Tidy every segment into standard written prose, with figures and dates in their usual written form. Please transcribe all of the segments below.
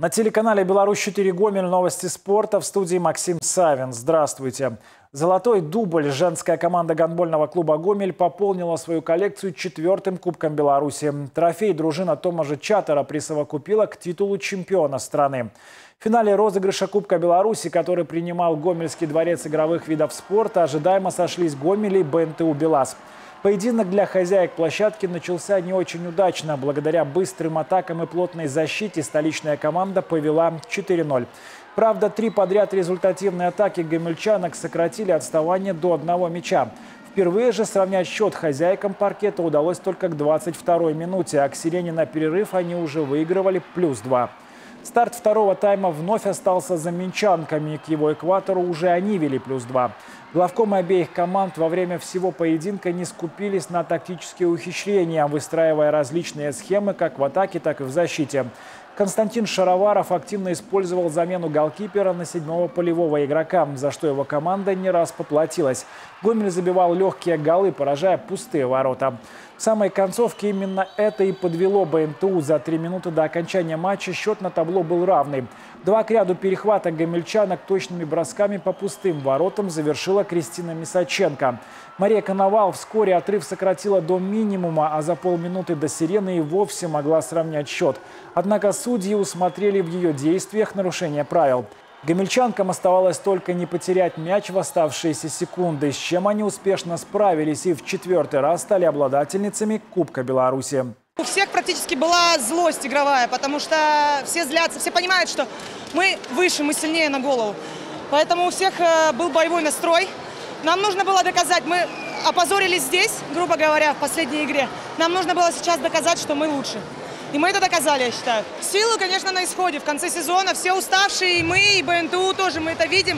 На телеканале «Беларусь-4 Гомель» новости спорта, в студии Максим Савин. Здравствуйте. Золотой дубль. Женская команда гандбольного клуба «Гомель» пополнила свою коллекцию 4-м Кубком Беларуси. Трофей дружина Томажа Чатера присовокупила к титулу чемпиона страны. В финале розыгрыша Кубка Беларуси, который принимал Гомельский дворец игровых видов спорта, ожидаемо сошлись Гомель и БНТУ «БелАЗ». Поединок для хозяек площадки начался не очень удачно. Благодаря быстрым атакам и плотной защите столичная команда повела 4-0. Правда, 3 подряд результативные атаки гомельчанок сократили отставание до 1 мяча. Впервые же сравнять счет хозяйкам паркета удалось только к 22-й минуте, а к сирене на перерыв они уже выигрывали +2. Старт второго тайма вновь остался за минчанками. К его экватору уже они вели +2. Главкомы обеих команд во время всего поединка не скупились на тактические ухищрения, выстраивая различные схемы как в атаке, так и в защите. Константин Шароваров активно использовал замену голкипера на 7-го полевого игрока, за что его команда не раз поплатилась. Гомель забивал легкие голы, поражая пустые ворота. В самой концовке именно это и подвело БНТУ. За 3 минуты до окончания матча счет на табло был равный. 2 к ряду перехвата гомельчанок точными бросками по пустым воротам завершила Кристина Мисаченко. Мария Коновал вскоре отрыв сократила до минимума, а за полминуты до сирены и вовсе могла сравнять счет. Однако судьи усмотрели в ее действиях нарушение правил. Гомельчанкам оставалось только не потерять мяч в оставшиеся секунды, с чем они успешно справились и в 4-й раз стали обладательницами Кубка Беларуси. У всех практически была злость игровая, потому что все злятся, все понимают, что мы выше, мы сильнее на голову. Поэтому у всех был боевой настрой. Нам нужно было доказать, мы опозорились здесь, грубо говоря, в последней игре. Нам нужно было сейчас доказать, что мы лучше. И мы это доказали, я считаю. Силы, конечно, на исходе. В конце сезона все уставшие, и мы, и БНТУ тоже, мы это видим.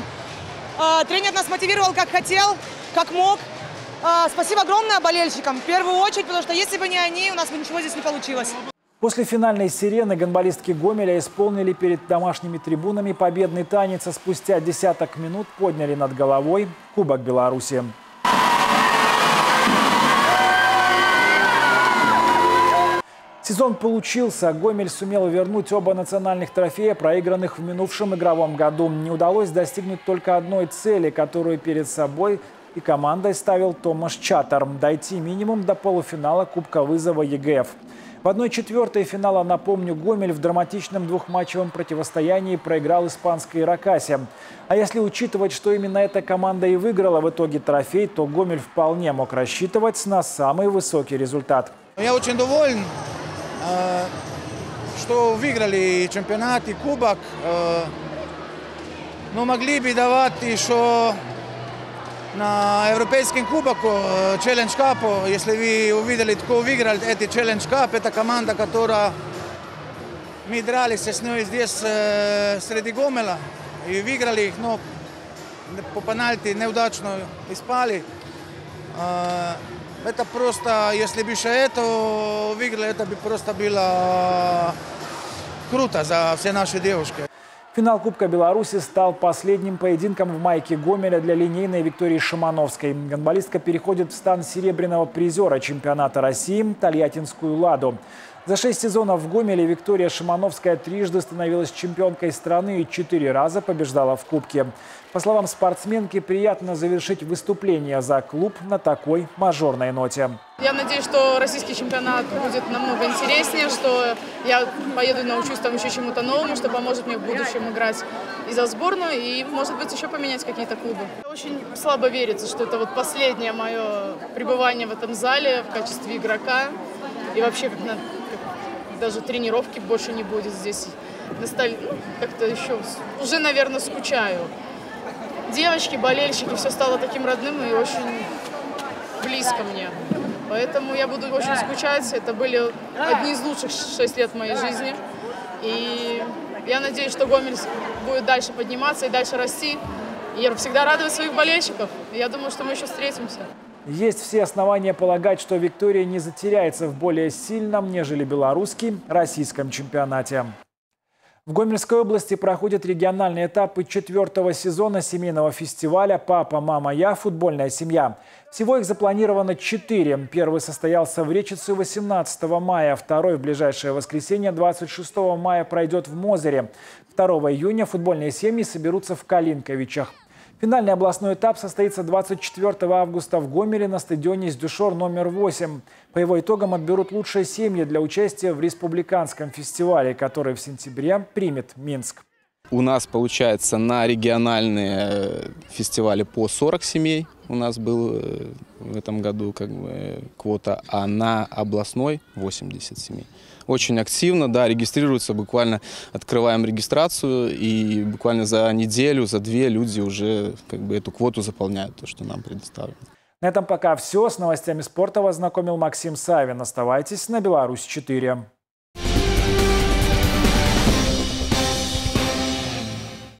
Тренер нас мотивировал как хотел, как мог. Спасибо огромное болельщикам, в первую очередь, потому что если бы не они, у нас бы ничего здесь не получилось. После финальной сирены гандболистки Гомеля исполнили перед домашними трибунами победный танец, а спустя десяток минут подняли над головой Кубок Беларуси. Сезон получился. Гомель сумел вернуть оба национальных трофея, проигранных в минувшем игровом году. Не удалось достигнуть только одной цели, которую перед собой и командой ставил Томаш Чатер – дойти минимум до полуфинала Кубка вызова ЕГФ. В 1/4 финала, напомню, Гомель в драматичном двухматчевом противостоянии проиграл испанской Ракасе. А если учитывать, что именно эта команда и выиграла в итоге трофей, то Гомель вполне мог рассчитывать на самый высокий результат. Я очень доволен, что выиграли чемпионат и кубок. Но могли бы давать еще на европейском кубку, Challenge Cup. Если вы увидели, кто выиграл этот Challenge Cup, это команда, которая мы дрались с ней здесь среди Гомеля и выиграли их, но по пенальти неудачно испали. Это просто, если бы еще это выиграли, это бы просто было круто за все наши девушки. Финал Кубка Беларуси стал последним поединком в майке Гомеля для линейной Виктории Шимановской. Гандболистка переходит в стан серебряного призера чемпионата России Тольяттинскую «Ладу». За 6 сезонов в Гомеле Виктория Шимановская трижды становилась чемпионкой страны и 4 раза побеждала в Кубке. По словам спортсменки, приятно завершить выступление за клуб на такой мажорной ноте. Я надеюсь, что российский чемпионат будет намного интереснее, что я поеду и научусь там еще чему-то новому, что поможет мне в будущем играть и за сборную, и, может быть, еще поменять какие-то клубы. Очень слабо верится, что это вот последнее мое пребывание в этом зале в качестве игрока. И вообще даже тренировки больше не будет здесь. Как-то еще уже, наверное, скучаю. Девочки, болельщики, все стало таким родным и очень близко мне. Поэтому я буду очень скучать. Это были одни из лучших 6 лет в моей жизни. И я надеюсь, что Гомель будет дальше подниматься и дальше расти. И я всегда радую своих болельщиков. И я думаю, что мы еще встретимся. Есть все основания полагать, что Виктория не затеряется в более сильном, нежели белорусском, российском чемпионате. В Гомельской области проходят региональные этапы 4-го сезона семейного фестиваля «Папа, мама, я. Футбольная семья». Всего их запланировано 4. Первый состоялся в Речице 18 мая, второй в ближайшее воскресенье 26 мая пройдет в Мозыре. 2 июня футбольные семьи соберутся в Калинковичах. Финальный областной этап состоится 24 августа в Гомеле на стадионе «Сдюшор» номер 8. По его итогам отберут лучшие семьи для участия в республиканском фестивале, который в сентябре примет Минск. У нас, получается, на региональные фестивали по 40 семей у нас был в этом году квота, а на областной 80 семей. Очень активно, да, регистрируются, буквально открываем регистрацию, и буквально за неделю, за 2 люди уже эту квоту заполняют, то, что нам предоставлено. На этом пока все. С новостями спорта вас знакомил Максим Савин. Оставайтесь на Беларусь 4.